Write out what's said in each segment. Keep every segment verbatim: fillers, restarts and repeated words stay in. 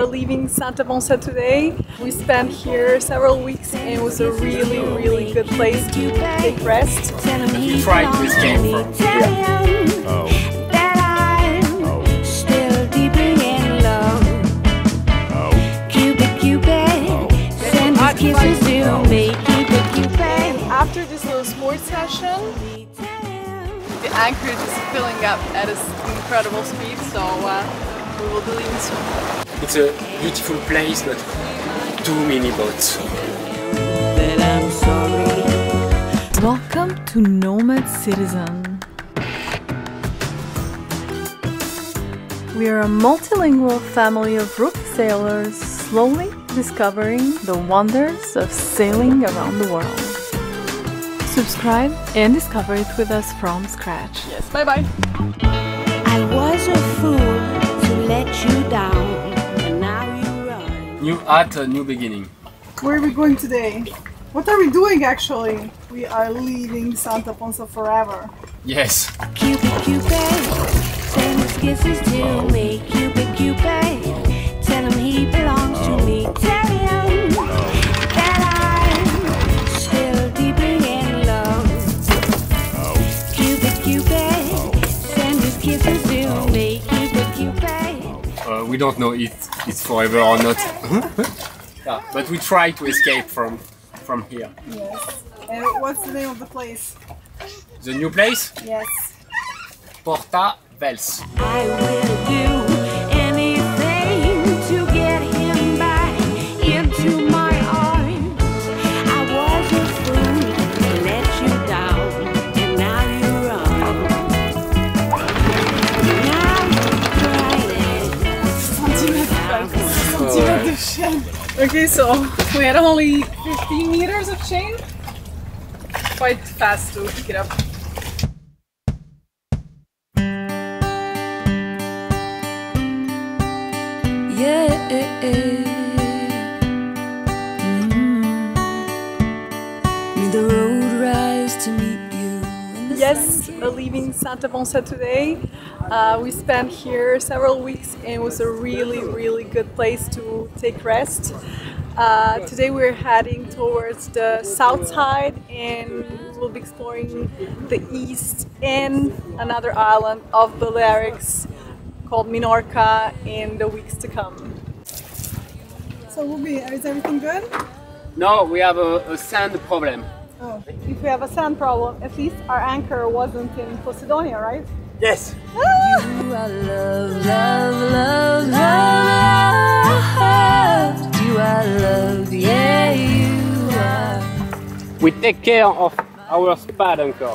are leaving Santa Ponsa today. We spent here several weeks and it was a really, really good place to take rest. We tried to escape from here. Oh. After this little sports session, the anchorage is filling up at an incredible speed, so uh, we will be leaving soon. It's a beautiful place, but too many boats. Welcome to Nomad Citizen. We are a multilingual family of rookie sailors slowly discovering the wonders of sailing around the world. Subscribe and discover it with us from scratch. Yes, bye bye. I was a fool to let you down, and now you run. New art, a new beginning. Where are we going today? What are we doing actually? We are leaving Santa Ponsa forever. Yes. Cupid, Cupid, send his kisses to me. Cupid, Cupid, tell him he belongs to me. Tell him that I'm still deeply in love. Cupid, Cupid, send his kisses to me. Cupid, Cupid. Uh, we don't know if it's forever or not. Yeah, but we try to escape from from here. Yes. And what's the name of the place? The new place? Yes. Porta Vels. I will do anything to get him back into my arms. I was a fool to let you down, and now you run. Now you're crying. Okay, so we had only fifteen meters of chain. Quite fast to pick it up. Yeah. Mm. May the road rise to meet you. Yes, we're leaving Santa Ponsa today. Uh, we spent here several weeks and it was a really, really good place to take rest. Uh, today we're heading towards the south side and we'll be exploring the east and another island of Balearics called Minorca in the weeks to come. So Ruby, is everything good? No, we have a, a sand problem. Oh. If we have a sand problem, at least our anchor wasn't in Posidonia, right? Yes. You are love, love, love, love. You are love, yeah, you are. We take care of our spad anchor.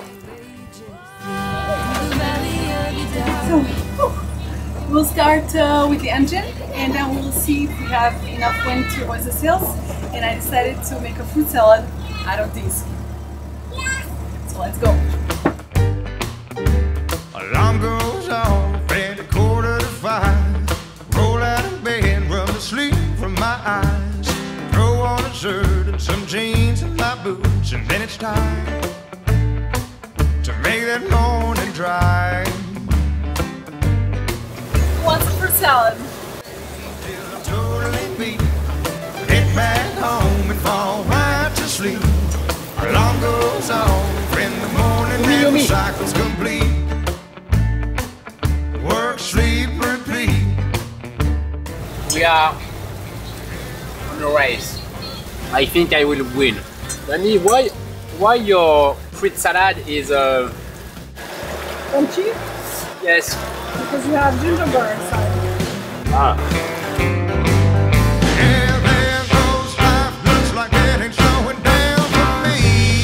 So, we'll start uh, with the engine and then we'll see if we have enough wind to hoist the sails. And I decided to make a fruit salad out of these. So let's go. Alarm goes off at a quarter to five. Roll out of bed, rub the sleep from my eyes. Throw on a shirt and some jeans and my boots, and then it's time to make that morning drive. What's a fruit salad? Till I'm totally beat. Head back home and fall right to sleep. Alarm goes off in the morning and the cycle's complete. Work, sleep, repeat. We are on a race. I think I will win. Danny, why why your fruit salad is uh Crunchy? yes. Because you have gingerbread inside. Ah. Yeah, there goes life. Looks like it ain't slowing down for me.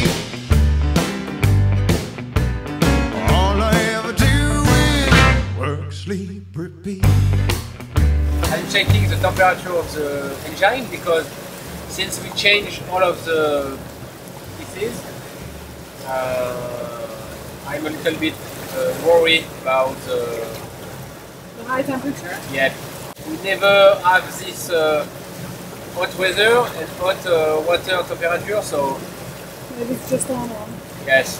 All I ever do is work, sleep, repeat. I'm checking the temperature of the engine because since we changed all of the pieces, uh, I'm a little bit uh, worried about uh, The high temperature? yeah. We never have this uh, hot weather and hot uh, water temperature, so Maybe it's just a normal one. yes.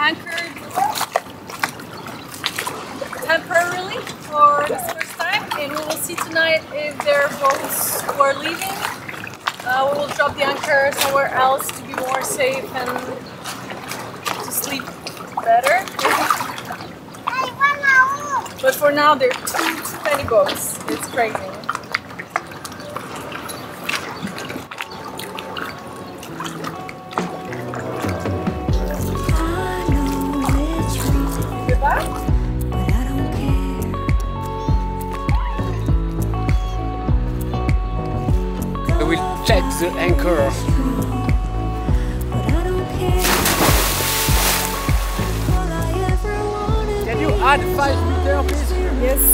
anchored temporarily for this first time, and we will see tonight if there are boats who are leaving. Uh, we will drop the anchor somewhere else to be more safe and to sleep better. But for now, there are too, too many boats. It's crazy. Goodbye. I will check the anchor. Can you add five meters, please? Yes.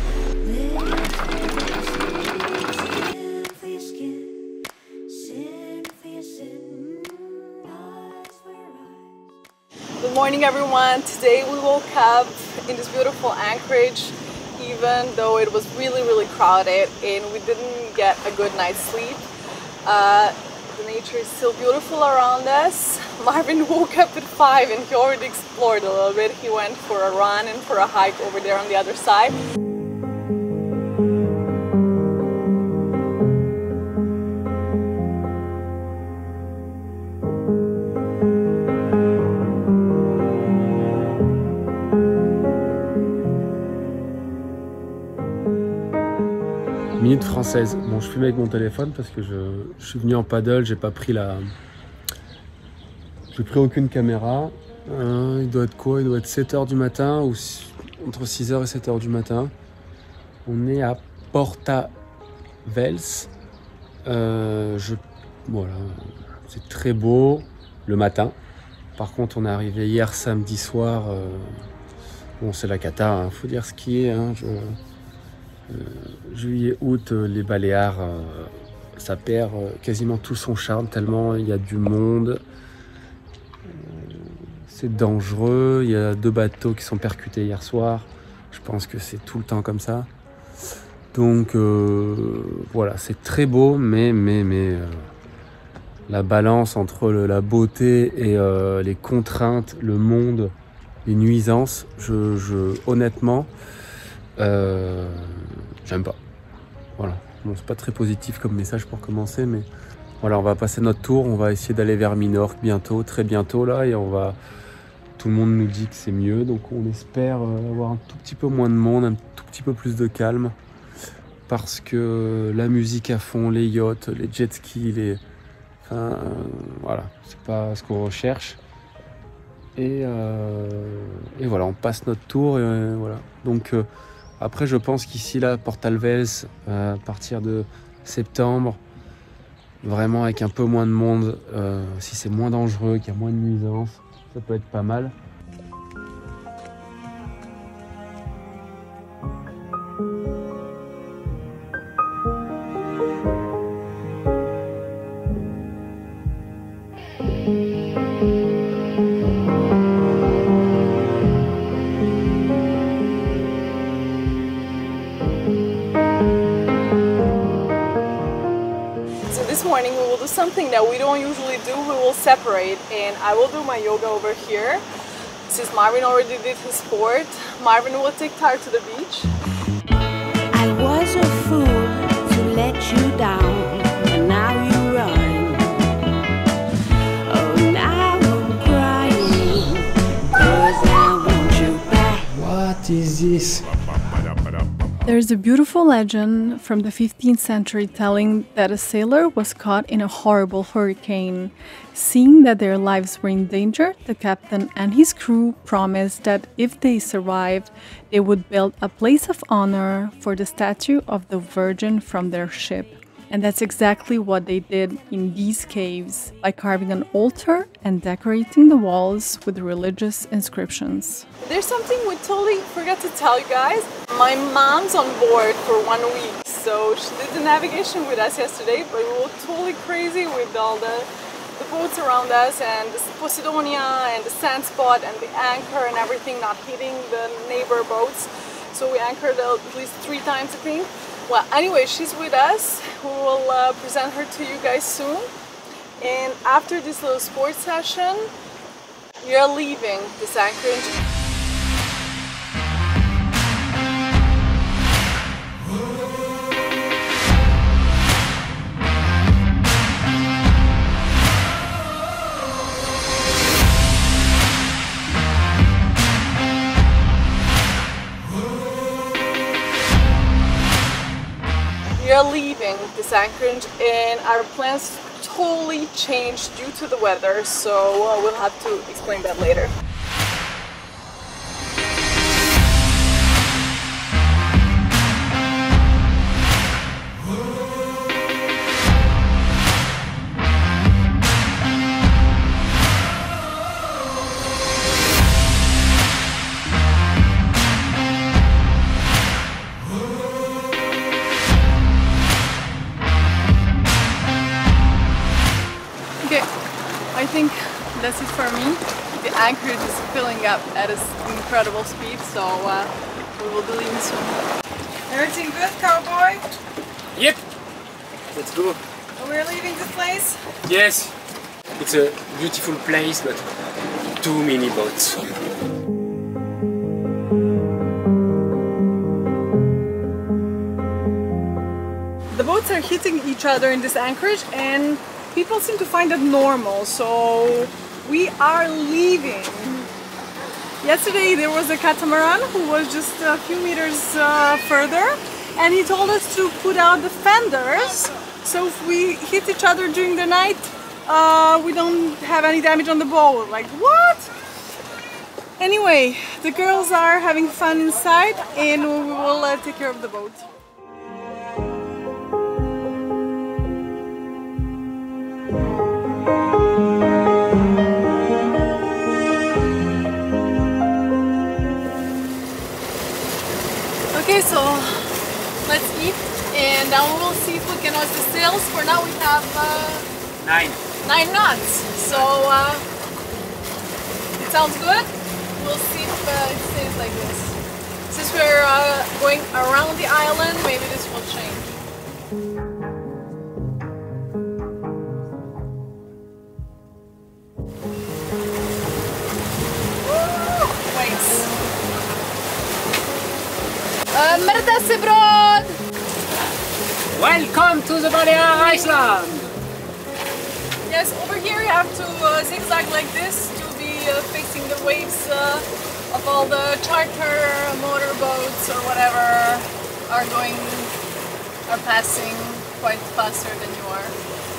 Good morning, everyone. Today we woke up in this beautiful Anchorage, even though it was really, really crowded and we didn't get a good night's sleep. Uh, the nature is still beautiful around us. Marvin woke up at five and he already explored a little bit. He went for a run and for a hike over there on the other side. Minute française. Bon, je filme avec mon téléphone parce que je, je suis venu en paddle, j'ai pas pris la... J'ai pris aucune caméra. Euh, il doit être quoi? Il doit être sept heures du matin ou entre six heures et sept heures du matin. On est à Porta Vells. Euh, je... Voilà, c'est très beau le matin. Par contre, on est arrivé hier samedi soir. Euh... Bon, c'est la cata, hein. Faut dire ce qui est. Hein. Je... Euh, juillet, août, euh, les Baléares, euh, ça perd euh, quasiment tout son charme tellement il y a du monde. Euh, c'est dangereux, il y a deux bateaux qui sont percutés hier soir. Je pense que c'est tout le temps comme ça. Donc euh, voilà, c'est très beau, mais, mais, mais euh, la balance entre le, la beauté et euh, les contraintes, le monde, les nuisances, je, je, honnêtement, Euh, j'aime pas. Voilà. Bon, c'est pas très positif comme message pour commencer, mais voilà, on va passer notre tour. On va essayer d'aller vers Minorque bientôt, très bientôt là, et on va. Tout le monde nous dit que c'est mieux, donc on espère avoir un tout petit peu moins de monde, un tout petit peu plus de calme, parce que la musique à fond, les yachts, les jet skis, les. Enfin, euh, voilà, c'est pas ce qu'on recherche. Et, euh, et voilà, on passe notre tour et euh, voilà. Donc euh, après, je pense qu'ici, là, Porta Vells, euh, à partir de septembre, vraiment avec un peu moins de monde, euh, si c'est moins dangereux, qu'il y a moins de nuisances, ça peut être pas mal. This morning we will do something that we don't usually do. We will separate and I will do my yoga over here. Since Marvin already did his sport, Marvin will take Tar to the beach. I was a fool to let you down, and now you run. Oh, now I'm crying, 'cause I want you back. What is this? There's a beautiful legend from the fifteenth century telling that a sailor was caught in a horrible hurricane. Seeing that their lives were in danger, the captain and his crew promised that if they survived, they would build a place of honor for the statue of the Virgin from their ship. And that's exactly what they did in these caves, by carving an altar and decorating the walls with religious inscriptions. There's something we totally forgot to tell you guys. My mom's on board for one week, so she did the navigation with us yesterday, but we were totally crazy with all the, the boats around us and the Posidonia and the sand spot and the anchor and everything not hitting the neighbor boats. So we anchored at least three times, I think. Well, anyway, she's with us. We will uh, present her to you guys soon. And after this little sports session, We are leaving this anchorage. We are leaving this anchorage and our plans totally changed due to the weather, so uh, we'll have to explain that later. Okay, I think that's it for me. The anchorage is filling up at an incredible speed, so uh, we will be leaving soon. Everything good, cowboy? Yep. Let's go. We're leaving this place? Yes. It's a beautiful place, but too many boats. The boats are hitting each other in this anchorage and people seem to find it normal, so we are leaving. Yesterday there was a catamaran who was just a few meters uh, further and he told us to put out the fenders so if we hit each other during the night uh, we don't have any damage on the boat. Like, what? Anyway, the girls are having fun inside and we will uh, take care of the boat. Okay, so let's eat and then we'll see if we can hoist the sails. For now we have uh, Nine. nine knots, so uh, it sounds good. We'll see if uh, it stays like this. Since we're uh, going around the island, maybe this will change. Merdassebrod! Welcome to the Balear Island! Yes, over here you have to uh, zigzag like this to be uh, facing the waves uh, of all the charter motorboats or whatever are going, are passing quite faster than you are.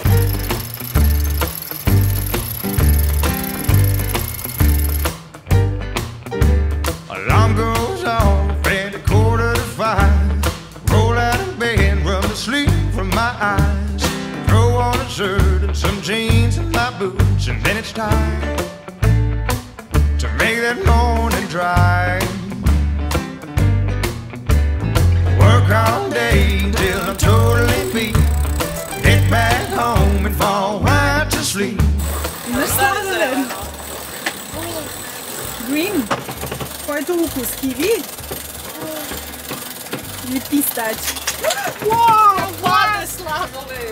Alarm goes off at a quarter to five. Roll out of bed, rub the sleep from my eyes. Throw on a shirt and some jeans and my boots, and then it's time to make that morning drive. Work all day till I'm totally beat. Get back home and fall right to sleep. Green. Quanto hucus? Kiwi? I pistach. Wow! Władysławowy!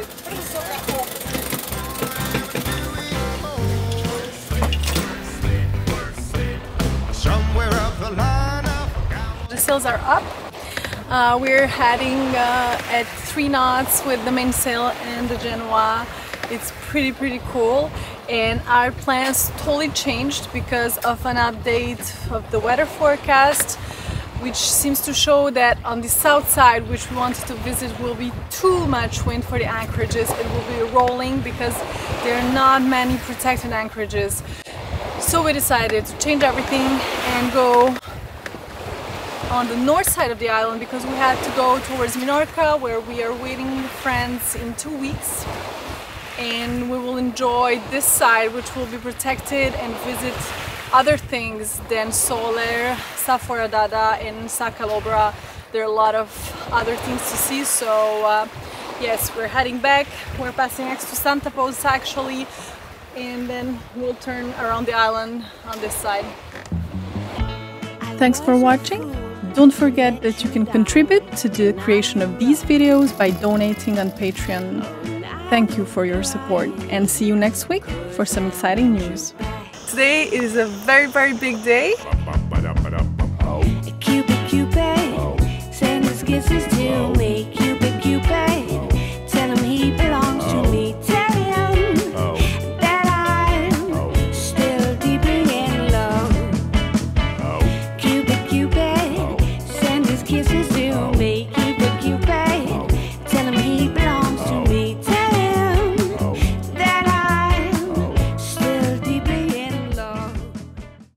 Somewhere up the line up. The sails are up. Uh, we're heading uh, at three knots with the mainsail and the Genoa. It's pretty pretty cool, and our plans totally changed because of an update of the weather forecast, which seems to show that on the south side, which we wanted to visit, will be too much wind for the anchorages. It will be rolling because there are not many protected anchorages. So we decided to change everything and go on the north side of the island because we had to go towards Minorca, where we are waiting friends in two weeks. And we will enjoy this side, which will be protected, and visit other things than Soler, Sa Foradada and Sa Calobra. There are a lot of other things to see, so uh, yes, we're heading back. We're passing next to Santa Posa actually, and then we'll turn around the island on this side. Thanks for watching. Don't forget that you can contribute to the creation of these videos by donating on Patreon. Thank you for your support and see you next week for some exciting news. Today is a very, very big day. Cupid, Cupid, send his kisses to